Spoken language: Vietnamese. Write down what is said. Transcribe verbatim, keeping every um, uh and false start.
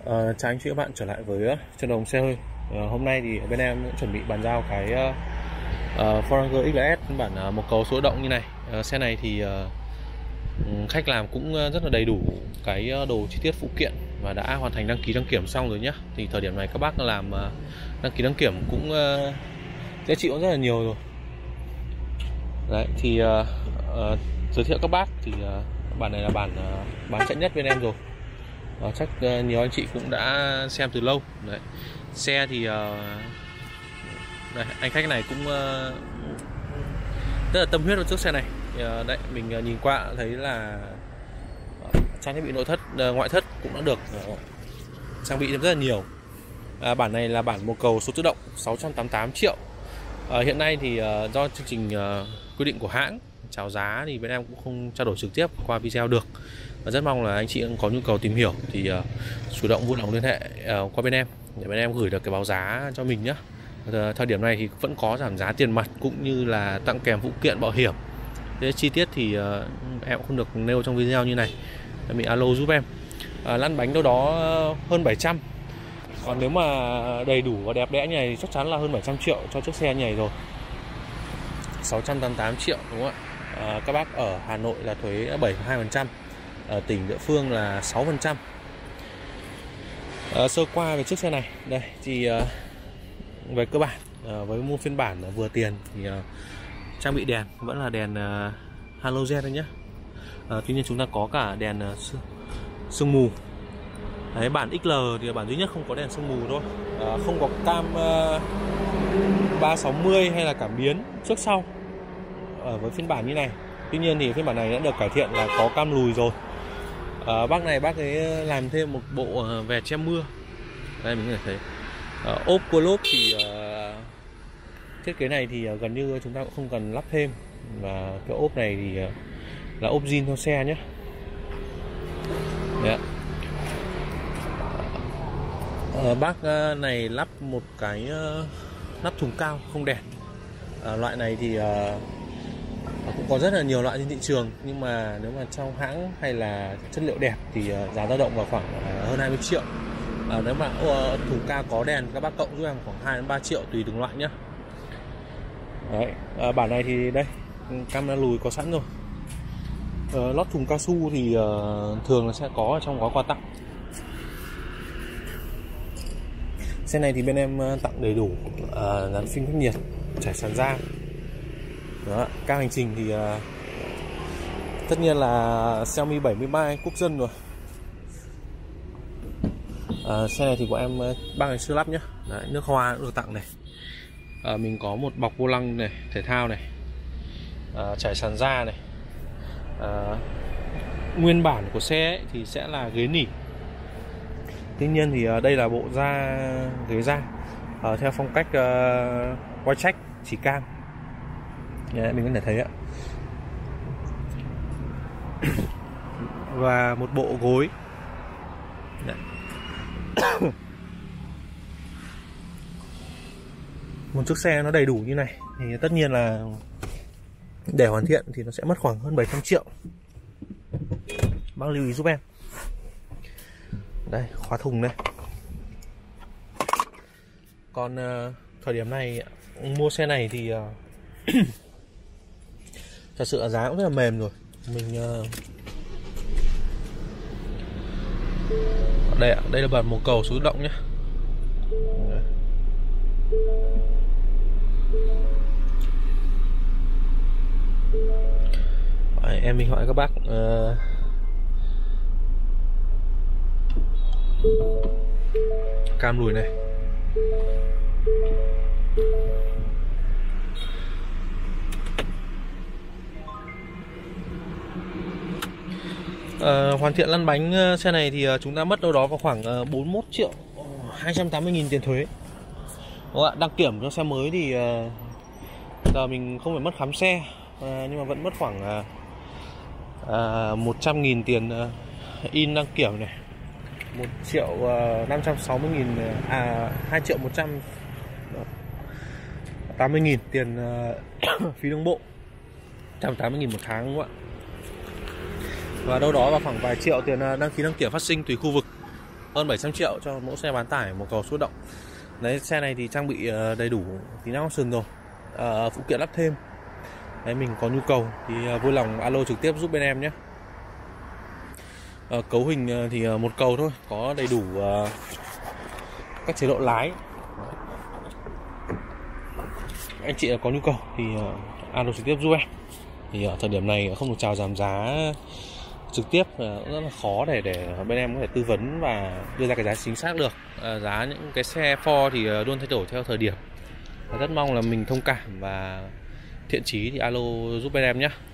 Uh, chào anh chị các bạn trở lại với uh, Chân Đồng Xe Hơi. uh, Hôm nay thì bên em cũng chuẩn bị bàn giao cái uh, uh, Forranger ích lờ ét phiên bản uh, một cầu số động như này. uh, Xe này thì uh, khách làm cũng rất là đầy đủ cái đồ chi tiết phụ kiện và đã hoàn thành đăng ký đăng kiểm xong rồi nhé. Thì thời điểm này các bác làm uh, đăng ký đăng kiểm cũng uh, giá trị cũng rất là nhiều rồi. Đấy thì uh, uh, giới thiệu các bác thì uh, bản này là bản uh, bán chạy nhất bên em rồi. Uh, chắc uh, nhiều anh chị cũng đã xem từ lâu. Đấy. Xe thì uh, đây, anh khách này cũng uh, rất là tâm huyết vào chiếc xe này. Uh, đấy mình uh, nhìn qua thấy là uh, trang thiết bị nội thất, uh, ngoại thất cũng đã được uh, trang bị rất là nhiều. Uh, bản này là bản một cầu số tự động sáu trăm tám mươi tám triệu. Uh, hiện nay thì uh, do chương trình uh, quy định của hãng chào giá thì bên em cũng không trao đổi trực tiếp qua video được. Và rất mong là anh chị có nhu cầu tìm hiểu thì uh, chủ động vui lòng liên hệ uh, qua bên em để bên em gửi được cái báo giá cho mình nhé. Uh, thời điểm này thì vẫn có giảm giá tiền mặt cũng như là tặng kèm phụ kiện bảo hiểm. Thế chi tiết thì uh, em cũng không được nêu trong video như này. Mình alo giúp em. Uh, lăn bánh đâu đó hơn bảy trăm. Còn nếu mà đầy đủ và đẹp đẽ như này thì chắc chắn là hơn bảy trăm triệu cho chiếc xe như này rồi. sáu trăm tám mươi tám triệu đúng không ạ? À, các bác ở Hà Nội là thuế bảy phẩy hai phần trăm, ở tỉnh địa phương là sáu phần trăm. À, sơ qua về chiếc xe này đây thì uh, về cơ bản uh, với mua phiên bản uh, vừa tiền thì uh, trang bị đèn vẫn là đèn uh, halogen thôi nhé. Uh, tuy nhiên chúng ta có cả đèn uh, sương mù. Đấy, bản ích lờ thì bản duy nhất không có đèn sương mù thôi. À, không có cam uh, ba sáu mươi hay là cảm biến trước sau ở với phiên bản như này. Tuy nhiên thì phiên bản này đã được cải thiện là có cam lùi rồi. À, bác này bác ấy làm thêm một bộ vè che mưa. Đây mình có thể thấy. À, ốp cua lốp thì uh, thiết kế này thì uh, gần như chúng ta cũng không cần lắp thêm. Và cái ốp này thì uh, là ốp zin theo xe nhé. Đấy. À, bác này lắp một cái uh, nắp thùng cao không đèn. À, loại này thì uh, cũng có rất là nhiều loại trên thị trường, nhưng mà nếu mà trong hãng hay là chất liệu đẹp thì uh, giá dao động vào khoảng uh, hơn hai mươi triệu. À, nếu mà uh, thùng cao có đèn các bác cộng giúp em khoảng hai đến ba triệu tùy từng loại nhé. Đấy, à, bản này thì đây camera lùi có sẵn rồi. Uh, lót thùng cao su thì uh, thường là sẽ có ở trong gói quà tặng. Xe này thì bên em tặng đầy đủ uh, dàn phim cách nhiệt, trải sàn da. Đó, các hành trình thì uh, tất nhiên là Xiaomi bảy mươi ba quốc dân rồi. Uh, xe này thì của em bác này chưa lắp nhá. Đấy, nước hoa cũng được tặng này. Uh, mình có một bọc vô lăng này, thể thao này, uh, trải sàn da này. Uh, nguyên bản của xe ấy thì sẽ là ghế nỉ. Tuy nhiên thì đây là bộ da ghế da uh, theo phong cách uh, white check chỉ cam. Đấy, mình có thể thấy ạ. Và một bộ gối. Một chiếc xe nó đầy đủ như này thì tất nhiên là để hoàn thiện thì nó sẽ mất khoảng hơn bảy trăm triệu. Bác lưu ý giúp em. Đây, khóa thùng đây. Còn uh, thời điểm này mua xe này thì uh, thật sự là giá cũng rất là mềm rồi. Mình uh... đây ạ, đây là bản một cầu số tự động nhé. Đấy, em mình hỏi các bác uh... cam lùi này. À, hoàn thiện lăn bánh xe này thì chúng ta mất đâu đó vào khoảng bốn mươi mốt triệu hai trăm tám mươi nghìn tiền thuế. Đúng ạ, đăng kiểm cho xe mới thì giờ mình không phải mất khám xe, à, nhưng mà vẫn mất khoảng à, một trăm nghìn tiền in đăng kiểm này, một triệu năm trăm sáu mươi nghìn, à hai triệu một trăm tám mươi nghìn tiền uh, phí đường bộ, một trăm tám mươi nghìn một tháng đúng không ạ? Và đâu đó vào khoảng vài triệu tiền đăng ký đăng kiểm phát sinh tùy khu vực. hơn bảy trăm triệu cho mẫu xe bán tải một cầu số động. Đấy, xe này thì trang bị đầy đủ tính năng option rồi, à, phụ kiện lắp thêm. Đấy, mình có nhu cầu thì vui lòng alo trực tiếp giúp bên em nhé. À, cấu hình thì một cầu thôi, có đầy đủ uh, các chế độ lái. Anh chị có nhu cầu thì uh, alo trực tiếp giúp em. Thì ở thời điểm này không được chào giảm giá trực tiếp, rất là khó để để bên em có thể tư vấn và đưa ra cái giá chính xác được. À, giá những cái xe Ford thì luôn thay đổi theo thời điểm. Và rất mong là mình thông cảm và thiện chí thì alo giúp bên em nhé.